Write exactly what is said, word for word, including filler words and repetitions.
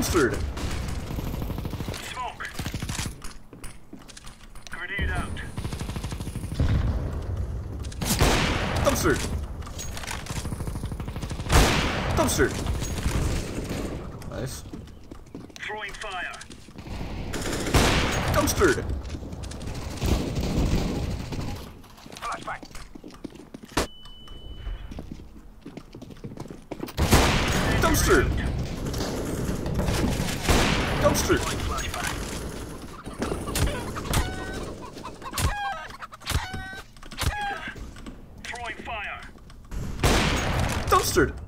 Dumpstered. Smoke. Grenade out. Dumpstered. Dumpstered. Nice. Throwing fire. Dumpstered. Flashback. Dumpstered. Dumpstered. Flashback. Throwing fire. Dumpstered.